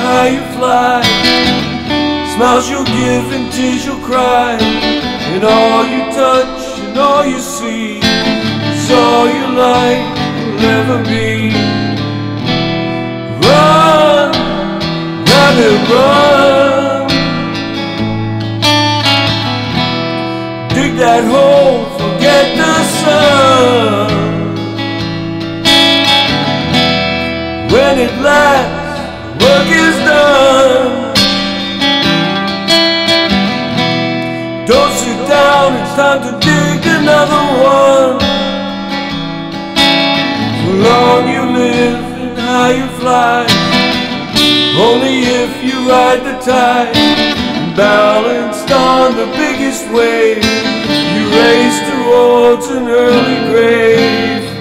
how you fly. Smiles you'll give and tears you'll cry, and all you touch and all you see is all your life will ever be. Run, rabbit, run. Dig that hole, forget the sun. When at last work is done, don't sit down, it's time to dig another one. For long you live and high you fly, only if you ride the tide. Balanced on the biggest wave, you race towards an early grave.